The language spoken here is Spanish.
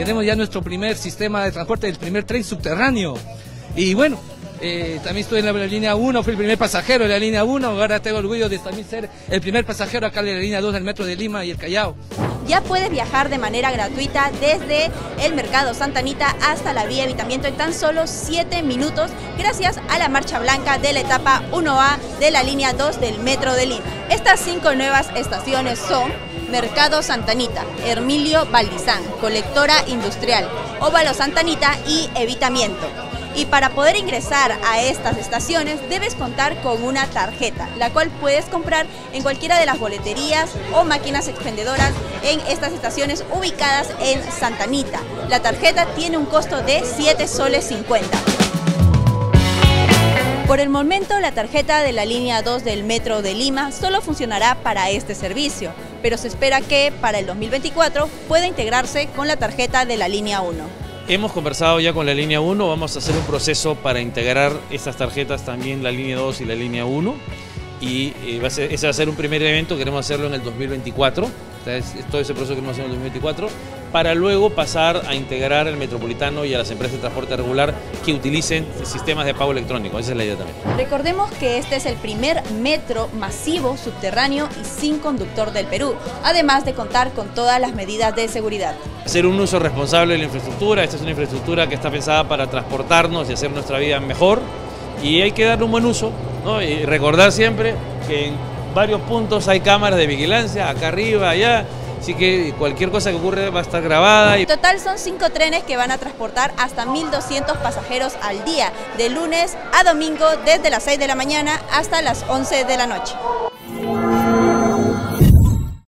tenemos ya nuestro primer sistema de transporte, el primer tren subterráneo. Y bueno, también estoy en la línea 1, fui el primer pasajero de la línea 1, ahora tengo orgullo de también ser el primer pasajero acá de la línea 2 del metro de Lima y el Callao. Ya puedes viajar de manera gratuita desde el Mercado Santa Anita hasta la vía Evitamiento en tan solo 7 minutos gracias a la marcha blanca de la etapa 1A de la línea 2 del metro de Lima. Estas 5 nuevas estaciones son Mercado Santa Anita, Hermilio Valdizán, Colectora Industrial, Óvalo Santa Anita y Evitamiento. Y para poder ingresar a estas estaciones debes contar con una tarjeta, la cual puedes comprar en cualquiera de las boleterías o máquinas expendedoras en estas estaciones ubicadas en Santa Anita. La tarjeta tiene un costo de 7 soles 50. Por el momento, la tarjeta de la línea 2 del metro de Lima solo funcionará para este servicio, pero se espera que para el 2024 pueda integrarse con la tarjeta de la línea 1. Hemos conversado ya con la línea 1, vamos a hacer un proceso para integrar estas tarjetas también la línea 2 y la línea 1 y ese va a ser un primer evento, queremos hacerlo en el 2024, todo ese proceso queremos hacer en el 2024 para luego pasar a integrar el metropolitano y a las empresas de transporte regular que utilicen sistemas de pago electrónico, esa es la idea también. Recordemos que este es el primer metro masivo, subterráneo y sin conductor del Perú, además de contar con todas las medidas de seguridad. Hacer un uso responsable de la infraestructura, esta es una infraestructura que está pensada para transportarnos y hacer nuestra vida mejor y hay que darle un buen uso, ¿no? Y recordar siempre que en varios puntos hay cámaras de vigilancia, acá arriba, allá, así que cualquier cosa que ocurre va a estar grabada. En total son 5 trenes que van a transportar hasta 1.200 pasajeros al día, de lunes a domingo desde las 6 de la mañana hasta las 11 de la noche.